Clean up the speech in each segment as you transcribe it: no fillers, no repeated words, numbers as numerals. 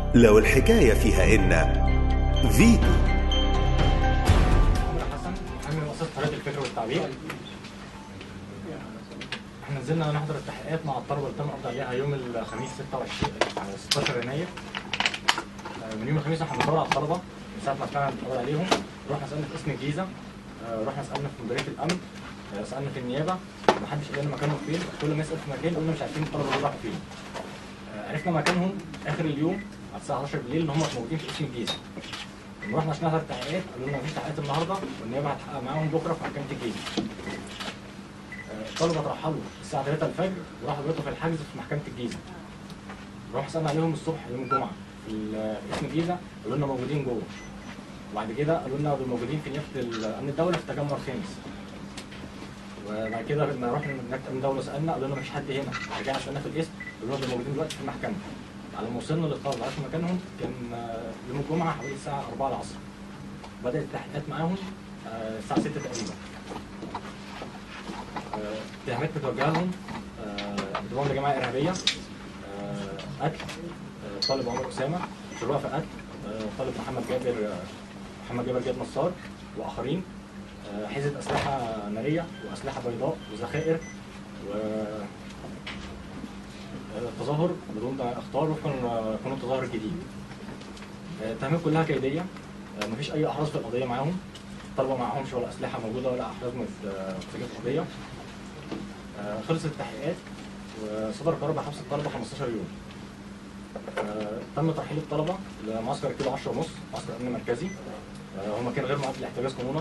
لو الحكاية فيها إن فيتو. عمرو حسن محامي مؤسسة حرية الفكر والتعبير. احنا نزلنا نحضر التحقيقات مع الطلبة اللي تم القبض عليها يوم الخميس 16 يناير. من يوم الخميس احنا بندور على الطلبة من ساعة ما طلعنا القبض عليهم. رحنا سألنا في قسم الجيزة، رحنا سألنا في مديرية الأمن، سألنا في النيابة، محدش قال لنا مكانهم فين. كل ما نسأل في مكان قلنا مش عارفين الطلبة دول راحوا فين. عرفنا مكانهم آخر اليوم على الساعة 11 بالليل إن هم موجودين في قسم الجيزة. لما رحنا عشان نحضر التحقيقات قالوا لنا مفيش تحقيقات النهارده والنيابه هتحقق معاهم بكره في محكمه الجيزه. الطلبه اترحلوا الساعه 3 الفجر وراحوا بيتوا في الحجز في محكمه الجيزه. رحنا سالنا عليهم الصبح يوم الجمعه في قسم الجيزه، قالوا لنا موجودين جوه. وبعد كده قالوا لنا دول موجودين في نيابه امن الدوله في التجمع الخامس. وبعد كده لما رحنا نيابه امن الدوله سالنا قالوا لنا مفيش حد هنا. رجعنا سالنا في القسم قالوا لنا دول موجودين دلوقتي في المحكمه. على ما وصلنا للطلبه عرفنا مكانهم كان يوم الجمعه حوالي الساعه 4 العصر. بدأت التحقيقات معاهم الساعة 6 تقريبا. اتهامات متوجهة لهم انضمام لجماعة إرهابية، قتل طالب عمر أسامة، شروع في قتل طالب محمد جابر جاد نصار وآخرين، حيزة أسلحة نارية وأسلحة بيضاء وذخائر تظاهر بدون اخطار وفقا لقانون التظاهر الجديد. التهمات كلها كيدية، مفيش أي أحراز في القضية معاهم. الطلبة معهمش ولا أسلحة موجودة ولا أحراز مسجلة في القضية. خلصت التحقيقات وصدر قرار بحبس الطلبة 15 يوم. تم ترحيل الطلبة لمعسكر كيلو 10 ونص، معسكر أمن مركزي. هو مكان غير معد للاحتجاز قانونا.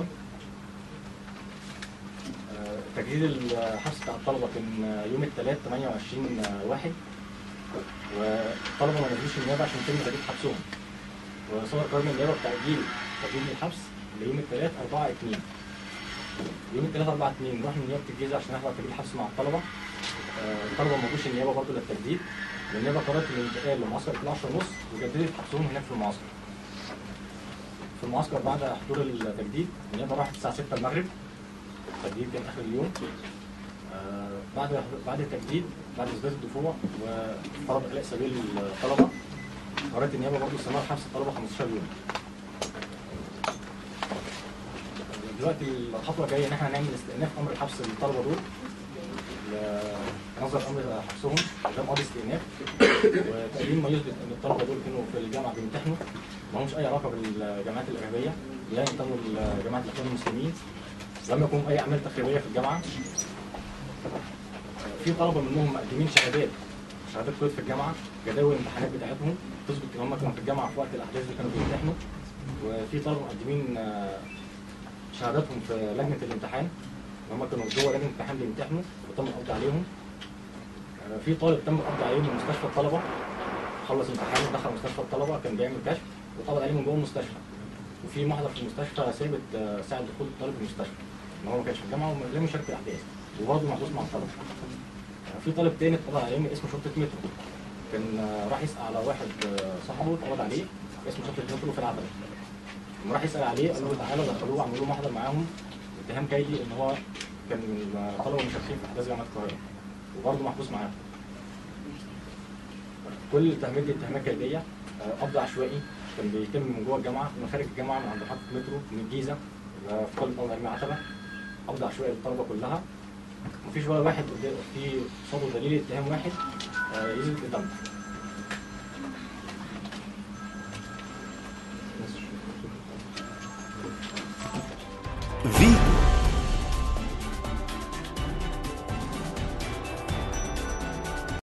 تجديد الحبس بتاع الطلبة كان يوم الثلاث 28/1، والطلبة ما نزلوش النيابة عشان يتم تجديد حبسهم. وصدر قرار من النيابة بتأجيل تجديد الحبس ليوم الثلاث 4/2. يوم الثلاث 4/2 رحنا نيابة الجيزة عشان نحضر تجديد الحبس مع الطلبة. الطلبة ما جوش النيابة برضه للتجديد، والنيابة قررت الانتقال لمعسكر كيلو 10 ونص وجددت حبسهم هناك في المعسكر. في المعسكر بعد حضور التجديد النيابة راحت الساعة 6 المغرب. التجديد كان آخر اليوم. بعد التجديد بعد إثبات الدفوع وطلب إخلاء سبيل الطلبة، قررت النيابة برضه استمرار حبس الطلبة 15 يوم. دلوقتي الخطوة الجاية إن إحنا نعمل استئناف أمر حبس الطلبة دول. نظر أمر حبسهم قدام قاضي استئناف وتقديم ما يثبت إن الطلبة دول كانوا في الجامعة بيمتحنوا، ما همش أي علاقة بالجامعات الإرهابية، لا ينتموا لجماعة الإخوان المسلمين، لم يكن أي أعمال تخريبية في الجامعة. في طلبة منهم مقدمين شهادات قيد في الجامعة، جداول الامتحانات بتاعتهم تثبت إن هم كانوا في الجامعة في وقت الأحداث اللي كانوا بيمتحنوا. وفي طلبة مقدمين شهاداتهم في لجنة الامتحان ان هم كانوا جوه لجنة الامتحان بيمتحنوا وتم القبض عليهم. في طالب تم القبض عليه من مستشفى الطلبة، خلص امتحانه دخل مستشفى الطلبة كان بيعمل كشف واتقبض عليه من جوه المستشفى. وفي محضر في المستشفى ثابت ساعة دخول الطالب المستشفى ان هو ما كانش في الجامعة ولم يشارك في الأحداث وبرضه محبوس مع الطلبة. في طالب تاني اتقبض عليه من اسم شرطة مترو، كان راح يسأل على واحد صاحبه اتقبض عليه اسم شرطة مترو في العتبة. لما راح يسأل عليه قالوا له تعالى دخلوه وعملوا له محضر معاهم اتهام كيدي ان هو كان من طلبه مشاركين في احداث جامعه القاهره وبرضه محبوس معاهم. كل التهمات دي اتهامات كيديه، قبض عشوائي كان بيتم من جوه الجامعه من خارج الجامعه من عند محطه مترو من الجيزه في قلب طلبه علمي عتبه، قبض عشوائي للطلبه كلها. مفيش ولا واحد في قصاده دليل اتهام واحد يثبت الدم.